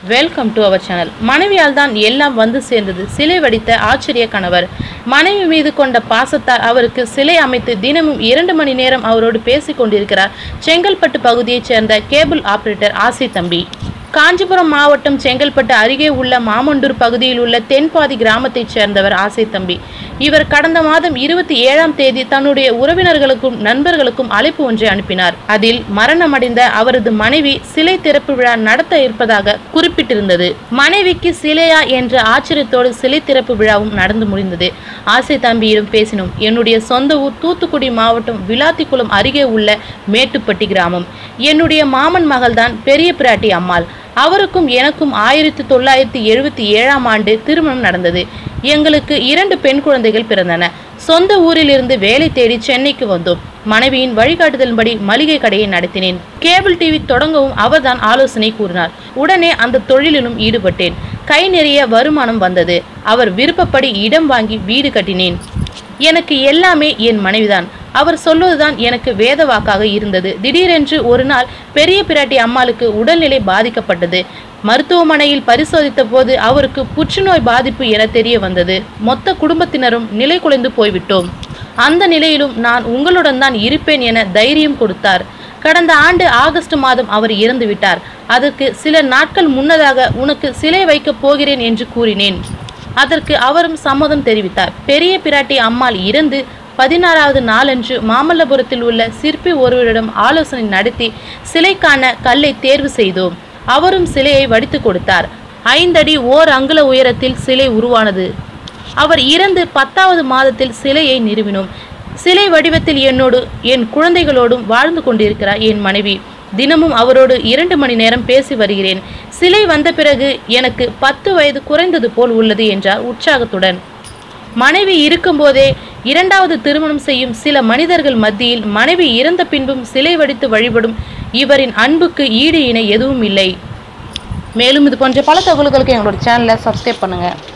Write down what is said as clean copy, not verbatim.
Welcome to our channel. மனைவியால் தான் எல்லாம் வந்து சேர்ந்தது. சிலை வடித்த ஆச்சரிய கணவர். மனைவி மீது கொண்ட பாசத்தால் அவருக்கு சிலை அமைத்து தினமும் 2 மணி நேரம் அவரோடு பேசிக் கொண்டிருக்கிறார் செங்கல்பட்டு பகுதியைச் சேர்ந்த கேபிள் ஆபரேட்டர் ஆசை தம்பி. காஞ்சிபுரம் மாவட்டம் செங்கல்பட்டு அருகே உள்ள மாமண்டூர் பகுதியில் உள்ள தென்பாதி கிராமத்தைச் சேர்ந்தவர் ஆசை தம்பி. இவர் கடந்த மாதம் 27ஆம் தேதி தன்னுடைய உறவினர்களுக்கும் நண்பர்களுக்கும் அழைப்பு ஒன்றை அனுப்பினார். அதில் மரணமடைந்த அவரது மனைவி சிலை திறப்பு விழா நடத்த இருப்பதாக குறிப்பிட்டிருந்தது. மனைவிக்கு சிலையா என்ற ஆச்சரியத்தோடு சிலை திறப்பு விழாவும் நடந்து முடிந்தது. ஆசை தம்பியிடம் பேசினோம். என்னுடைய சொந்த ஊர் தூத்துக்குடி மாவட்டம் விளாத்திக்குளம் அருகே உள்ள மேட்டுப்பட்டி கிராமம். என்னுடைய மாமன் மகள்தான் பெரிய பிராட்டி அம்மாள். அவருக்கும் எனக்கும் 1977ஆம் ஆண்டு திருமணம் நடந்தது. எங்களுக்கு 2 பெண் குழந்தைகள் பிறந்தன. சொந்த ஊரில் இருந்து வேலை தேடி சென்னைக்கு வந்தோம். மனைவியின் வழிகாட்டுதலின்படி மளிகை கடையை நடத்தினேன். கேபிள் டிவி தொடங்கவும் அவர்தான் ஆலோசனை கூறினார். உடனே அந்த தொழிலிலும் ஈடுபட்டேன். கை நிறைய வருமானம் வந்தது. அவர் விருப்பப்படி இடம் வாங்கி வீடு கட்டினேன். எனக்கு எல்லாமே என் மனைவிதான். அவர் சொல்வதுதான் எனக்கு வேத வாக்காக இருந்தது. திடீரென்று ஒரு நாள் பெரிய பிராட்டி அம்மாளுக்கு உடல்நிலை பாதிக்கப்பட்டது. மருத்துவமனையில் பரிசோதித்த போது அவருக்கு புற்றுநோய் பாதிப்பு என தெரிய வந்தது. மொத்த குடும்பத்தினரும் நிலை குலைந்து போய்விட்டோம். அந்த நிலையிலும் நான் உங்களுடன் தான் இருப்பேன் என தைரியம் கொடுத்தார். கடந்த ஆண்டு ஆகஸ்ட் மாதம் அவர் இறந்து விட்டார். அதற்கு சில நாட்கள் முன்னதாக உனக்கு சிலை வைக்கப் போகிறேன் என்று கூறினேன். அதற்கு அவரும் சம்மதம் தெரிவித்தார். பெரிய பிராட்டி அம்மாள் இறந்து 16வது நாளன்று மாமல்லபுரத்தில் உள்ள சிற்பி ஒருவரிடம் ஆலோசனை நடத்தி சிலைக்கான கல்லை தேர்வு செய்தோம். அவரும் சிலையை வடித்து கொடுத்தார். 5 அடி 1 அங்குல உயரத்தில் சிலை உருவானது. அவர் இறந்து 10வது மாதத்தில் சிலையை நிறுவினோம். சிலை வடிவத்தில் என்னோடு என் குழந்தைகளோடும் வாழ்ந்து கொண்டிருக்கிறார் என் மனைவி. தினமும் அவரோடு 2 மணி நேரம் பேசி வருகிறேன். சிலை வந்த பிறகு எனக்கு 10 வயது குறைந்தது போல் உள்ளது என்றார் உற்சாகத்துடன். மனைவி இருக்கும்போதே 2வது திருமணம் செய்யும் சில மனிதர்கள் மத்தியில் மனைவி இறந்த பின்பும் சிலை வடித்து வழிபடும் இவரின் அன்புக்கு ஈடு இணை எதுவும் இல்லை. மேலும் இது போன்ற பல தகவல்களுக்கு எங்களோட சேனலை சப்ஸ்கிரைப் பண்ணுங்க.